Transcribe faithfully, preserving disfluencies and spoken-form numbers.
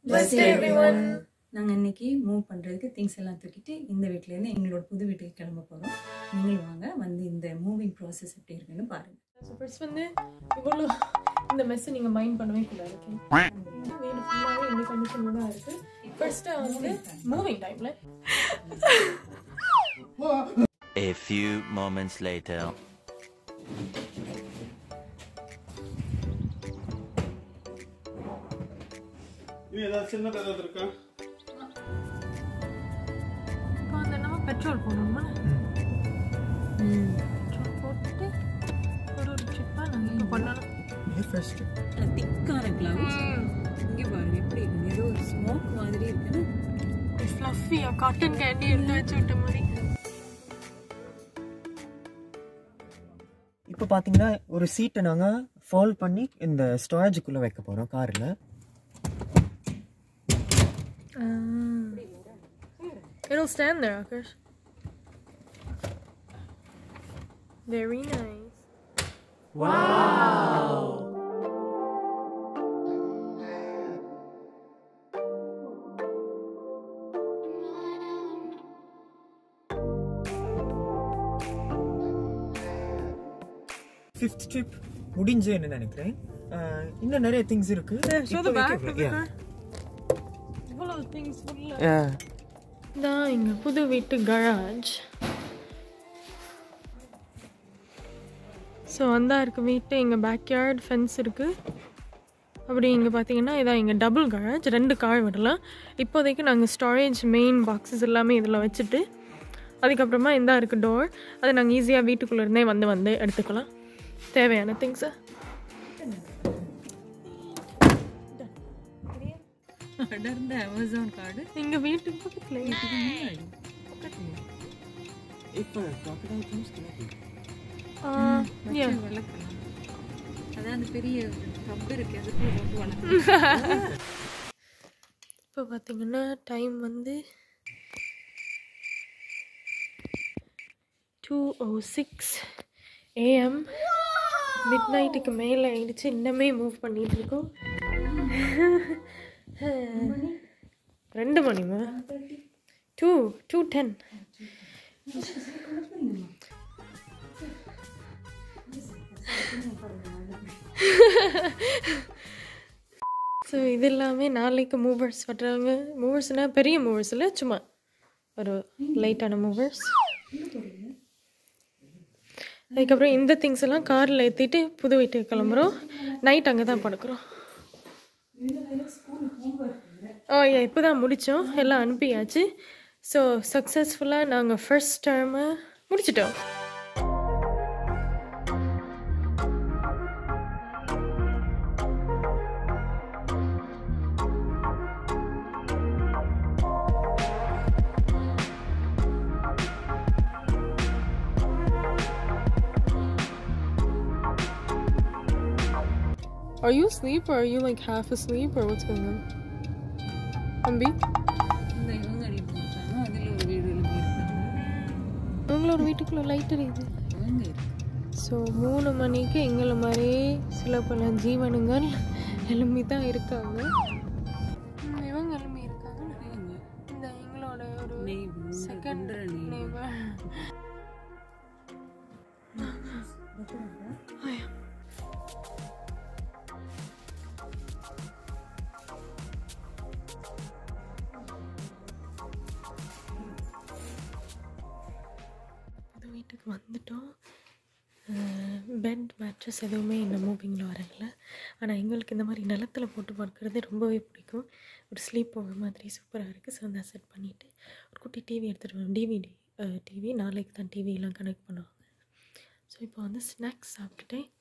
Namaste everyone. நாங்க இன்னைக்கு move பண்றதுக்கு things எல்லாம் தூக்கிட்டு இந்த வீட்ல இருந்து எங்களோட புது வீட்டுக்கு கிளம்ப போறோம். நீங்களும் வாங்க வந்து இந்த மூவிங் process எப்படி இருக்குன்னு பாருங்க. So first வந்து இவ்வளவு இந்த மெஸ் நீங்க மைண்ட் பண்ணவே கூடாது. வீடு ஃபுல்லாவே இந்த கண்டிஷன்ல தான் இருக்கு. ஃபர்ஸ்ட் வந்து மூவிங் டைம்ல A few moments later. இது ஏதாவது சின்ன ஏதாவது இருக்கா? இப்போ நம்ம பெட்ரோல் போடணுமா? ம். பெட்ரோல் போட்டுட்டு ஒரு ஒரு சிப்பா நாங்க இங்க பண்ணலாம். இது ஃபர்ஸ்ட் திக்கான கிளவுஸ். இங்க பாருங்க எப்படி இருக்கு. ஏதோ ஒரு ஸ்மோக் மாதிரி இருக்குன்னு. ஃப்ளஃபியா காட்டன் கேண்டி எடுத்து வச்சு விட்ட மாதிரி. இப்போ பாத்தீங்கன்னா ஒரு சீட்டை நாங்க ஃபால் பண்ணி இந்த ஸ்டோரேஜுக்குள்ள வைக்க போறோம் கார்ல. It'll stand there, Akash. Very nice. Wow! Fifth trip முடிஞ்சேன்னு நினைக்கிறேன். இன்னும் நிறைய things இருக்கு. Show the back of the car. All things full. Yeah. தான் எங்க புது வீட்டு கராஜ். ஸோ வந்தா இருக்கு வீட்டு எங்கள் பேக்யார்ட் ஃபென்ஸ் இருக்குது. அப்படி இங்கே பார்த்தீங்கன்னா இதான் எங்கள் டபுள் கராஜ், ரெண்டு கார் விடலாம். இப்போதைக்கு நாங்கள் ஸ்டோரேஜ் மெயின் பாக்ஸஸ் எல்லாமே இதில் வச்சுட்டு அதுக்கப்புறமா இந்த இருக்குது டோர். அதை நாங்கள் ஈஸியாக வீட்டுக்குள்ளே இருந்தே வந்து வந்து எடுத்துக்கலாம் தேவையான திங்ஸை. அடர்ந்த அமேசான் கார்டு எங்க வீட்டுக்கு பக்கத்துல இப்போ crocodile things கிடைக்குது. ஆ யா வளர்க்கலாம். அதான் அந்த பெரிய டப் இருக்கு அதுக்குள்ள போட்டு வளர்க்கலாம். இப்போ பார்த்தீங்கன்னா டைம் வந்து two O six AM. Mid நைட்டுக்கு மேலே ஆயிடுச்சு. இன்னமே மூவ் பண்ணிட்டு இருக்கோம். ரெண்டு மணிமா? Two two ten. ஸோ இது எல்லாமே நாளைக்கு மூவர்ஸ் வர்றாங்க. மூவர்ஸ்னால் பெரிய மூவர்ஸ் இல்லை, சும்மா ஒரு லைட்டான மூவர்ஸ். அதுக்கப்புறம் இந்த திங்ஸ் எல்லாம் காரில் ஏற்றிட்டு புது வீட்டுக்கு கிளம்புறோம். நைட் அங்கே தான் படுக்கிறோம். ஓ ஏ இப்போ தான் முடித்தோம், எல்லாம் அனுப்பியாச்சு. ஸோ சக்ஸஸ்ஃபுல்லாக நாங்கள் ஃபர்ஸ்ட் டேர்மை முடிச்சிட்டோம். Are you asleep or are you like half asleep or what's going on? Ambi? இந்த இவங்க அடி போட்டாங்க. அதில் ஒரு வீடு இருக்காங்க. உங்களோட வீட்டுக்குள்ள லைட் எரியுது. அவங்க இருக்கு. ஸோ மூணு மணிக்கு எங்களை மாதிரியே சில பல ஜீவனுங்கள் எழும்பி தான் இருக்காங்க. இவங்க எழும்பி இருக்காங்க. இந்த எங்களோட ஒரு செகண்ட் நெய்பர். வீட்டுக்கு வந்துட்டோம். பெட் மேட்ரஸ் எதுவுமே இன்னும் மூவிங்கில் வரல. ஆனால் எங்களுக்கு இந்த மாதிரி நிலத்தில் போட்டு படுக்கிறது ரொம்பவே பிடிக்கும். ஒரு ஸ்லீப் ஓவர் மாதிரி சூப்பராக இருக்குது. ஸோ அதை செட் பண்ணிவிட்டு ஒரு குட்டி டிவி எடுத்துகிட்டு வரோம். டிவிடி டிவி நாளைக்கு தான் டிவியெலாம் கனெக்ட் பண்ணுவாங்க. ஸோ இப்போ வந்து ஸ்நாக்ஸ் சாப்பிட்டுட்டு